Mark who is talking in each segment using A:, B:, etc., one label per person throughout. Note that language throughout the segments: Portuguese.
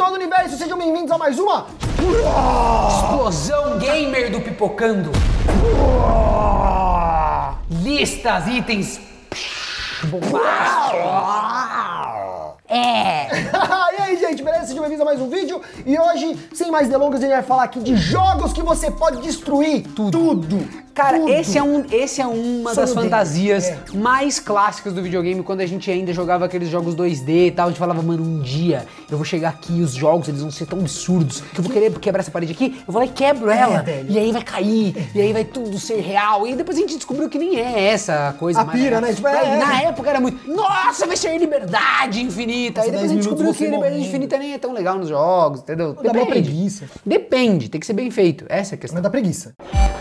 A: todo o universo, sejam bem-vindos a mais uma...
B: Explosão gamer do Pipocando. Listas, itens... bombásticos.
A: E aí, gente, beleza? Sejam bem-vindos a mais um vídeo. E hoje, sem mais delongas, a gente vai falar aqui de jogos que você pode destruir. Tudo.
B: Cara,
A: Tudo.
B: esse é uma das fantasias mais clássicas do videogame, quando a gente ainda jogava aqueles jogos 2D e tal. A gente falava, mano, um dia eu vou chegar aqui e os jogos, eles vão ser tão absurdos que eu vou querer quebrar essa parede aqui, eu vou lá e quebro ela.
A: Velho.
B: E aí vai cair, e aí vai tudo ser real. E depois a gente descobriu que nem é essa coisa.
A: A pira, né? Tipo,
B: Na época era muito, nossa, vai ser liberdade infinita. Aí depois a gente descobriu que liberdade infinita nem é tão legal nos jogos, entendeu?
A: Dá uma preguiça.
B: Depende, tem que ser bem feito. Essa é a questão.
A: Não dá preguiça.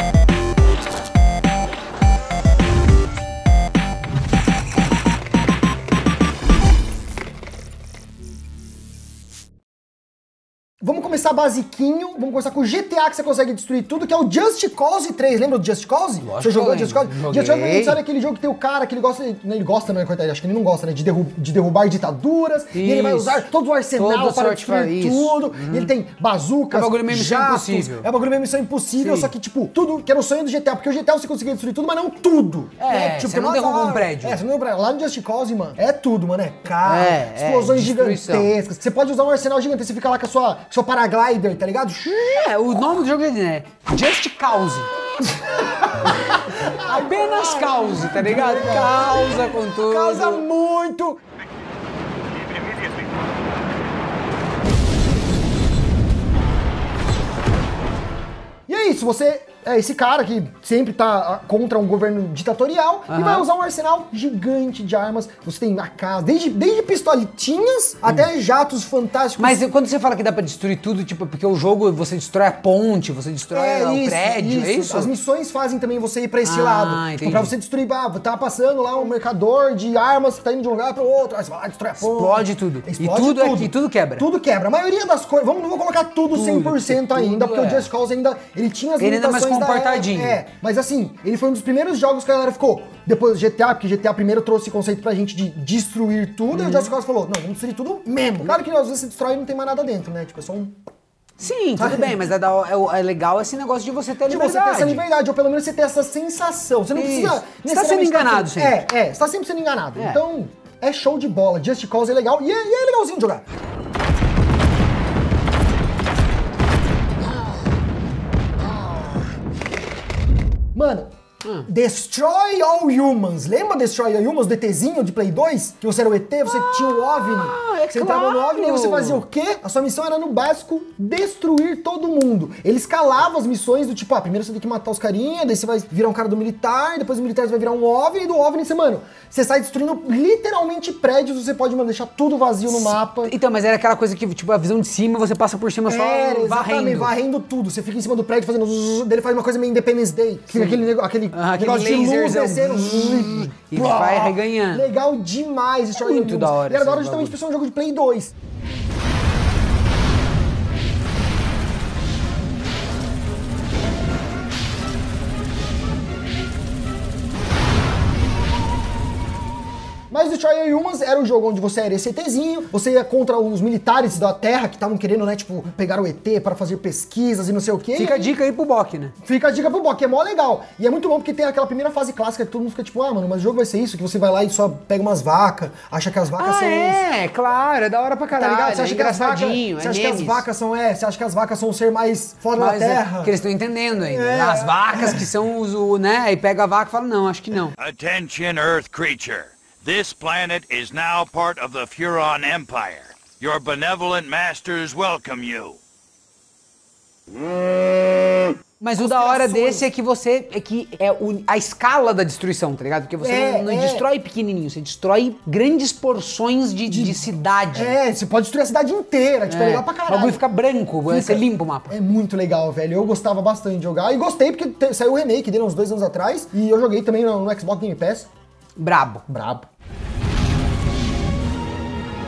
A: Vamos começar basiquinho, vamos começar com o GTA que você consegue destruir tudo, que é o Just Cause 3. Lembra do Just Cause?
B: Lógico,
A: você jogou Just Cause?
B: joguei.
A: Just Cause, a gente sabe aquele jogo que tem o cara que ele gosta, ele gosta, né, coitado, acho que ele não gosta, né, de derrubar ditaduras, e ele vai usar todo o arsenal para destruir tudo, e ele tem bazucas,
B: É um bagulho meio Missão Impossível.
A: É um bagulho meio Missão Impossível, só que, tipo, tudo que era o sonho do GTA, porque o GTA você conseguia destruir tudo, mas não tudo.
B: Tipo, você não derruba um prédio.
A: Você não derruba um prédio. Lá no Just Cause, mano, é tudo, mano, é carro, explosões
B: destruição.
A: gigantescas, você pode usar um arsenal gigantesco, você fica lá com a sua paraglider, tá ligado?
B: O nome do jogo é Just Cause. Apenas cause, tá ligado? Causa com tudo.
A: Causa muito. E é isso, você é esse cara que sempre tá contra um governo ditatorial e vai usar um arsenal gigante de armas. Você tem a casa, desde pistolitinhas até jatos fantásticos.
B: Mas quando você fala que dá pra destruir tudo, tipo, porque o jogo você destrói a ponte, você destrói o prédio, é isso?
A: As missões fazem também você ir pra esse lado. Tipo, pra você destruir, tá passando lá um mercador de armas, tá indo de um lugar pro outro, aí você vai lá, destrói a ponte.
B: Explode tudo.
A: Explode
B: e tudo aqui, tudo quebra.
A: Tudo quebra. A maioria das coisas, não vou colocar tudo 100% ainda, porque o Just Cause ainda, ele tinha as limitações
B: comportadinho.
A: Mas assim, ele foi um dos primeiros jogos que a galera ficou, depois do GTA, porque GTA primeiro trouxe o conceito pra gente de destruir tudo, e o Just Cause falou, não, vamos destruir tudo mesmo. Claro que às vezes você destrói e não tem mais nada dentro, né? Tipo, é só um...
B: Sim, tudo bem, mas é legal esse negócio de você ter liberdade.
A: De você ter essa liberdade, ou pelo menos você ter essa sensação. Você não precisa...
B: Você tá sendo enganado, sempre.
A: Você tá sempre sendo enganado. Então, é show de bola. Just Cause é legal, e é legalzinho de jogar. Mano, Destroy All Humans. Lembra Destroy All Humans, do ETzinho de Play 2? Que você era o ET, você tinha o OVNI. Você entrava no OVNI e você fazia o quê? A sua missão era, no básico, destruir todo mundo. Ele escalava as missões do tipo, primeiro você tem que matar os carinha, daí você vai virar um cara do militar, depois do militar você vai virar um OVNI, e do OVNI você, mano, você sai destruindo literalmente prédios, você pode, mano, deixar tudo vazio no mapa.
B: Então, mas era aquela coisa que, tipo, a visão de cima, você passa por cima só
A: varrendo tudo. Você fica em cima do prédio fazendo zzz, dele faz uma coisa meio Independence Day. Fica aquele negócio de luz descendo.
B: E vai reganhando.
A: Legal demais. Isso
B: muito da hora.
A: E era da hora justamente por ser um jogo de Play 2. Mas o Destroy All Humans era um jogo onde você era esse ETzinho, você ia contra os militares da Terra que estavam querendo, né, tipo, pegar o ET para fazer pesquisas e não sei o quê.
B: Fica a dica aí pro Bok, né?
A: Fica a dica pro Bok, que é mó legal. E é muito bom porque tem aquela primeira fase clássica que todo mundo fica tipo, mano, mas o jogo vai ser isso, que você vai lá e só pega umas vacas, acha que as vacas são...
B: claro, é da hora pra caralho,
A: tá ligado? Você acha
B: engraçadinho,
A: você acha que as vacas são, você acha que as vacas são o ser mais foda da Terra?
B: Que eles estão entendendo ainda. As vacas que são né, aí pega a vaca e fala, não, acho que não.
C: Attention, Earth creature. This planet is now part of the Furon Empire. Your benevolent masters welcome you.
B: Mas o da hora desse é que a escala da destruição, tá ligado? Porque você não destrói pequenininho, você destrói grandes porções de cidade.
A: Você pode destruir a cidade inteira, tipo, é legal pra caralho.
B: O bagulho fica branco, você limpa o mapa.
A: É muito legal, velho. Eu gostava bastante de jogar e gostei porque saiu o remake dele uns 2 anos atrás e eu joguei também no Xbox Game Pass.
B: Brabo.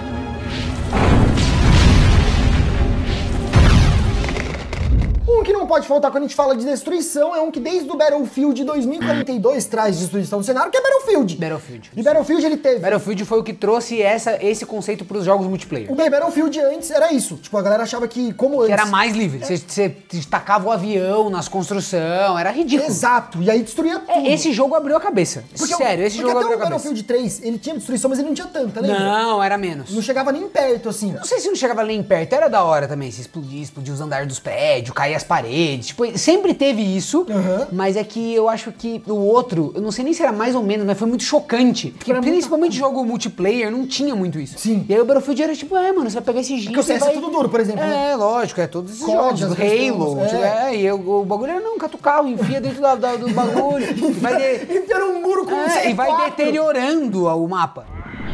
A: Um que não pode faltar quando a gente fala de destruição é um que desde o Battlefield 2042 traz destruição do cenário, que é Battlefield.
B: Battlefield.
A: E Battlefield ele teve...
B: Battlefield foi o que trouxe esse conceito pros jogos multiplayer.
A: O Battlefield antes era isso. Tipo, a galera achava que, como antes...
B: Que era mais livre. Você tacava o avião nas construções, era ridículo.
A: Exato, e aí destruía tudo.
B: Esse jogo abriu a cabeça. Sério, esse jogo abriu a cabeça.
A: Porque até o Battlefield 3, ele tinha destruição, mas ele não tinha tanta, lembra?
B: Não, era menos.
A: Não chegava nem perto, assim.
B: Não sei se não chegava nem perto, era da hora também. Se explodir os andares dos prédios, cair as paredes. Tipo, sempre teve isso, mas é que eu acho que o outro, eu não sei nem se era mais ou menos, mas foi muito chocante. Porque principalmente jogo multiplayer não tinha muito isso.
A: Sim.
B: E aí o Battlefield era tipo, mano, você vai pegar esse jeito.
A: Porque o CS é tudo duro, por exemplo.
B: É, lógico, é todos esses jogos. Halo, e o bagulho era não, cata o carro, enfia dentro do bagulho.
A: Enfia num muro com
B: e vai deteriorando o mapa.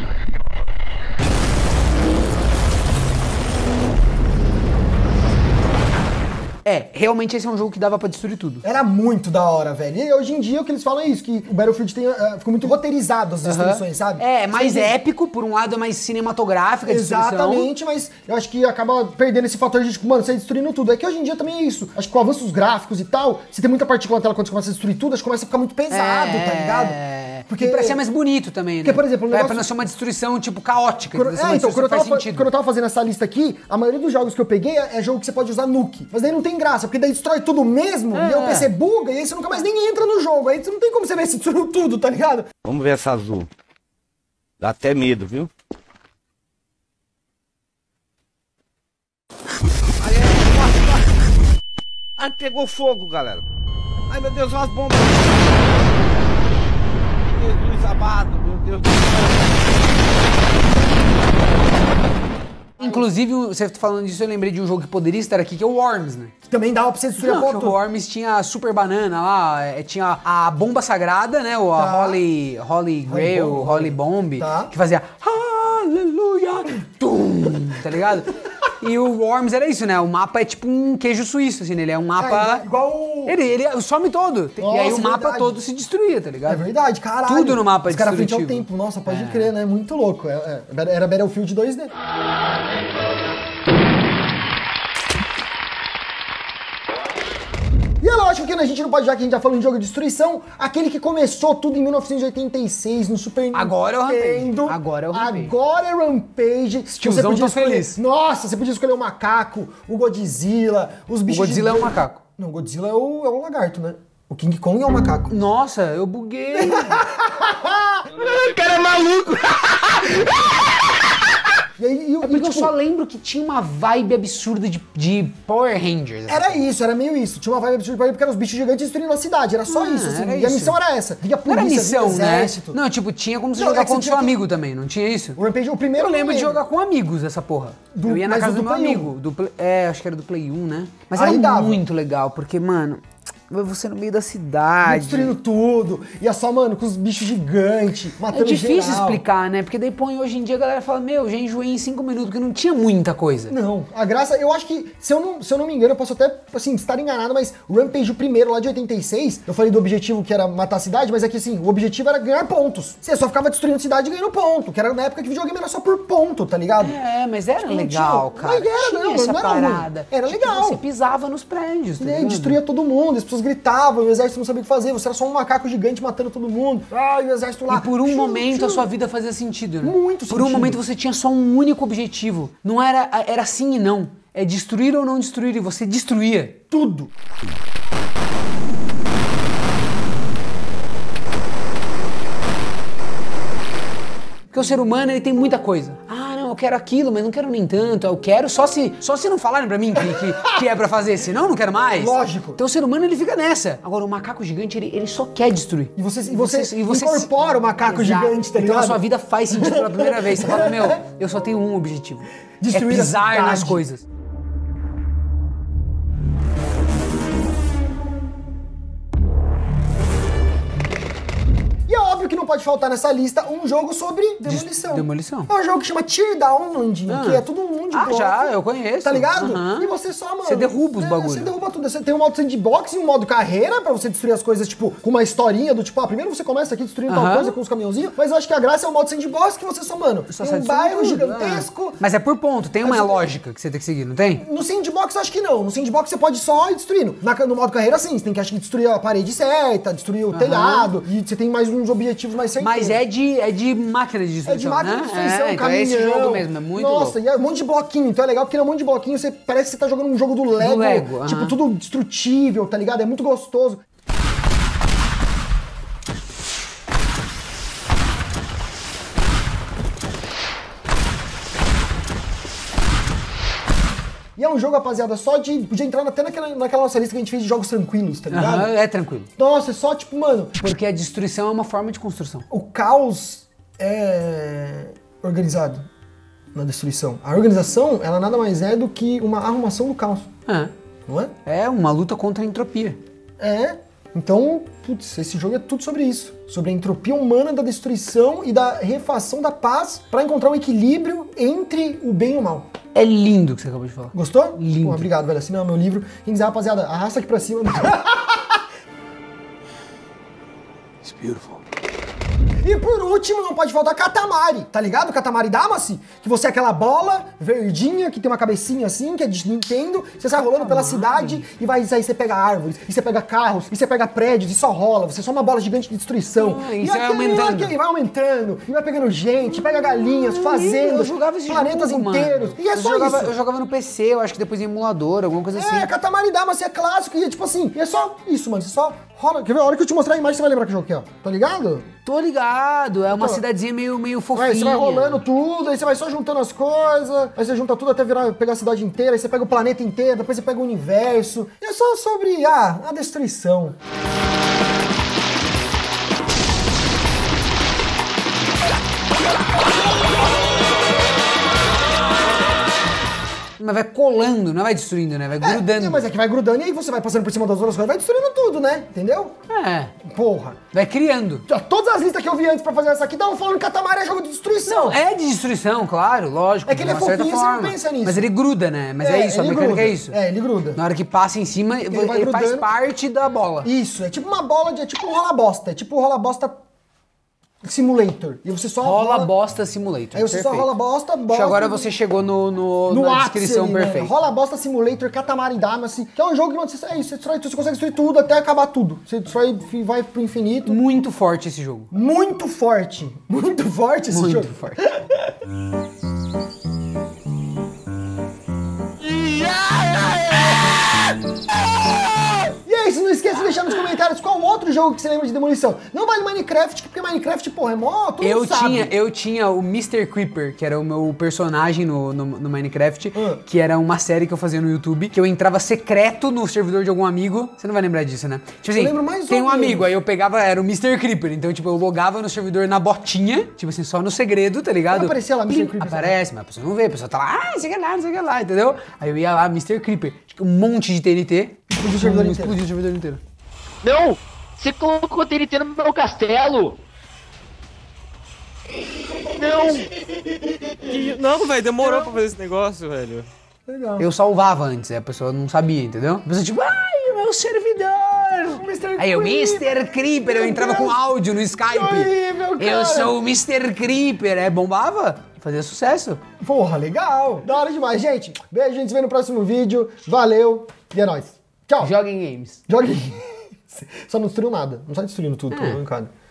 B: Realmente esse é um jogo que dava pra destruir tudo.
A: Era muito da hora, velho. E hoje em dia o que eles falam é isso, que o Battlefield ficou muito roteirizado as destruições, sabe?
B: Mais épico, por um lado é mais cinematográfica a destruição.
A: Exatamente, mas eu acho que acaba perdendo esse fator de, tipo, mano, você destruindo tudo. É que hoje em dia também é isso. Acho que com o avanço dos gráficos e tal, você tem muita partícula na tela quando você começa a destruir tudo, acho que começa a ficar muito pesado, tá ligado?
B: Porque pra ser mais bonito também, né?
A: Porque, por exemplo,
B: pra não ser uma destruição, tipo, caótica.
A: Quando eu tava fazendo essa lista aqui, a maioria dos jogos que eu peguei é jogo que você pode usar nuke. Mas daí não tem graça, porque daí destrói tudo mesmo, e aí o PC buga, e aí você nunca mais nem entra no jogo. Aí você não tem como você ver se destruiu tudo, tá ligado?
D: Vamos ver essa azul. Dá até medo, viu? Ai, pegou fogo, galera. Ai, meu Deus, olha as bombas. Jesus amado, meu Deus do céu.
B: Inclusive, você falando disso, eu lembrei de um jogo que poderia estar aqui, que é o Worms, né?
A: Que também dava pra você destruir a porra.
B: O Worms tinha a Super Banana lá, tinha a bomba sagrada, né? A Holy Grail, Holy Bomb, que fazia Aleluia, tum, tá ligado? E o Worms era isso, né? O mapa é tipo um queijo suíço, assim, ele é um mapa...
A: igual...
B: Ele some todo.
A: Nossa,
B: e aí o mapa todo se destruía, tá ligado?
A: É verdade, caralho.
B: Tudo no mapa é
A: destrutivo. Os caras frente ao tempo. Nossa, pode crer, né? Muito louco. Era Battlefield 2D. E é lógico que a gente não pode, já que a gente já falou em jogo de destruição, aquele que começou tudo em 1986 no Super Nintendo.
B: Agora é o Rampage.
A: Agora é Rampage.
B: Tiozão, tô feliz.
A: Nossa, você podia escolher o macaco, o Godzilla, os bichos.
B: O Godzilla é um macaco.
A: Não, o Godzilla é o lagarto, né? O King Kong é um macaco.
B: Nossa, eu buguei.
D: O cara é maluco.
B: Porque eu só lembro que tinha uma vibe absurda de Power Rangers.
A: Era isso, era meio isso. Tinha uma vibe absurda porque eram os bichos gigantes destruindo a cidade. Era só isso, assim. E a missão era essa. Via polícia,
B: era missão,
A: via exército.
B: Né? Não, tipo, tinha como você jogar com o seu amigo também, não tinha isso?
A: O Rampage, o primeiro...
B: Eu lembro de jogar com amigos essa porra. Eu ia na casa do meu amigo. Acho que era do Play 1, né? Mas era muito legal, porque, mano... Você no meio da cidade.
A: Destruindo tudo. Ia só, mano, com os bichos gigantes, matando geral.
B: É difícil explicar, né? Porque daí hoje em dia a galera fala, já enjoei em 5 minutos, porque não tinha muita coisa.
A: Não, a graça, eu acho que, se eu não me engano, eu posso até, assim, estar enganado, mas o Rampage, o primeiro, lá de 86, eu falei do objetivo que era matar a cidade, mas é que, assim, o objetivo era ganhar pontos. Você só ficava destruindo a cidade e ganhando ponto, que era na época que o videogame era só por ponto, tá ligado?
B: Mas era legal, cara.
A: Mas era,
B: essa
A: não era
B: parada.
A: Ruim. Era legal.
B: Você pisava nos prédios, tá ligado?
A: Destruía todo mundo, as pessoas gritavam, o exército não sabia o que fazer, você era só um macaco gigante matando todo mundo. E o exército lá...
B: E por um momento a sua vida fazia sentido, né?
A: Muito sentido.
B: Por um momento você tinha só um único objetivo. Não era sim e não. É destruir ou não destruir, e você destruía.
A: Tudo.
B: Porque o ser humano, ele tem muita coisa. Eu quero aquilo, mas não quero nem tanto. Eu quero só se não falarem pra mim que é pra fazer, senão eu não quero mais.
A: Lógico.
B: Então o ser humano, ele fica nessa. Agora, o macaco gigante, ele só quer destruir.
A: E você incorpora o macaco gigante, tá ligado?
B: Então a sua vida faz sentido pela primeira vez. Você fala, eu só tenho um objetivo.
A: Destruir
B: pisar nas coisas.
A: que não pode faltar nessa lista um jogo sobre demolição.
B: Demolição.
A: É um jogo que chama Teardown, Landinho, que é tudo um mundo de bloco.
B: Já, eu conheço.
A: Tá ligado? E você só, mano...
B: Você derruba os bagulhos.
A: Você derruba tudo. Você tem um modo sandbox e um modo carreira pra você destruir as coisas, tipo, com uma historinha do tipo, primeiro você começa aqui destruindo tal coisa com os caminhãozinhos, mas eu acho que a graça é o modo sandbox que você só, mano, tem um bairro gigantesco.
B: Mas é por ponto, tem uma lógica que você tem que seguir, não tem?
A: No sandbox eu acho que não. No sandbox você pode só ir destruindo. No modo carreira, sim, você tem que, acho que, destruir a parede certa, destruir o telhado, e você tem mais uns objetivos mais certinhos.
B: Mas é de máquina de destruição,
A: É de máquina de destruição,
B: então
A: caminhão.
B: é esse jogo mesmo, é muito louco.
A: Nossa, e é um monte de bloquinho, então é legal porque é um monte de bloquinho, você parece que você tá jogando um jogo do Lego. Tipo, tudo destrutível, tá ligado? É muito gostoso. E é um jogo, rapaziada, só de... Podia entrar até naquela nossa lista que a gente fez de jogos tranquilos, tá ligado?
B: É tranquilo.
A: Nossa, é só tipo, mano...
B: Porque a destruição é uma forma de construção.
A: O caos é organizado na destruição. A organização, ela nada mais é do que uma arrumação do caos. Não é?
B: É uma luta contra a entropia.
A: Então, putz, esse jogo é tudo sobre isso. Sobre a entropia humana da destruição e da refação da paz pra encontrar um equilíbrio entre o bem e o mal.
B: É lindo o que você acabou de falar.
A: Gostou?
B: Lindo.
A: Pô, obrigado, velho. Assina o meu livro. Quem quiser, rapaziada, arrasta aqui pra cima.
C: It's beautiful.
A: E por último, não pode faltar Katamari, tá ligado? Katamari Damacy, que você é aquela bola verdinha, que tem uma cabecinha assim, que é de Nintendo, você sai rolando pela cidade e aí você pega árvores, e você pega carros, e você pega prédios, e só rola, você é só uma bola gigante de destruição.
B: E vai aumentando.
A: E vai aumentando, e vai pegando gente, pega galinhas, fazendas, planetas inteiros. E é só isso.
B: Eu jogava no PC, eu acho que depois em emulador, alguma coisa assim.
A: Katamari Damacy é clássico, e é tipo assim, e é só isso, mano, você só rola. Quer ver? A hora que eu te mostrar a imagem, você vai lembrar que jogo que é, ó. Tá ligado?
B: Tô ligado, é uma cidadezinha meio fofinha.
A: Aí você vai rolando tudo, aí você vai só juntando as coisas, aí você junta tudo até pegar a cidade inteira, aí você pega o planeta inteiro, depois você pega o universo. E é só sobre a destruição.
B: Mas vai colando, não vai destruindo, né? Vai grudando.
A: Mas é que vai grudando e aí você vai passando por cima das outras coisas, vai destruindo tudo, né? Entendeu? Porra.
B: Vai criando.
A: Todas as listas que eu vi antes pra fazer essa aqui estavam falando que Katamari é jogo de destruição.
B: Não, é de destruição, claro, lógico.
A: É que ele é fofinho, você não pensa nisso.
B: Mas ele gruda, né? Mas é isso, a mecânica é isso.
A: Ele gruda.
B: Na hora que passa em cima, ele faz parte da bola.
A: Isso, é tipo uma bola, é tipo um rola-bosta. É tipo um rola-bosta simulator. E você só
B: rola bosta simulator.
A: Aí você só rola bosta.
B: Agora você chegou na descrição perfeita.
A: Né? Rola bosta simulator, Katamari Damacy, que é um jogo que você consegue destruir tudo até acabar tudo. Você destrói, vai pro infinito.
B: Muito forte esse jogo.
A: Muito forte. Muito forte esse jogo.
B: Muito forte.
A: E é isso, não esqueça de deixar nos comentários qual outro jogo que você lembra de demolição. Não vale Minecraft, porque Minecraft, porra, é mó, todo mundo sabe.
B: Eu tinha o Mr. Creeper, que era o meu personagem no Minecraft, que era uma série que eu fazia no YouTube, que eu entrava secreto no servidor de algum amigo. Você não vai lembrar disso, né? Tipo assim,
A: eu lembro mais
B: tem um amigo, aí eu pegava, era o Mr. Creeper, então tipo, eu logava no servidor na botinha, tipo assim, só no segredo, tá ligado?
A: Não aparecia lá Mr. Creeper.
B: Aparece, mas a pessoa não vê, a pessoa tá lá, não sei o que lá, entendeu? Aí eu ia lá, Mr. Creeper, um monte de TNT, explodiu o servidor inteiro.
E: Não! Você colocou TNT no meu castelo!
F: Não, velho, demorou pra fazer esse negócio, velho.
A: Legal.
B: Eu salvava antes, a pessoa não sabia, entendeu? A pessoa tipo, ai, o meu servidor! Aí eu, Mr. Creeper, eu entrava com áudio no Skype.
A: Horrível, cara.
B: Eu sou o Mr. Creeper, bombava, fazia sucesso.
A: Porra, legal. Da hora demais, gente. Beijo, a gente se vê no próximo vídeo. Valeu e é nóis. Tchau.
B: Joguem games.
A: Jogue. Só não destruiu nada. Não sai destruindo tudo, tô brincando.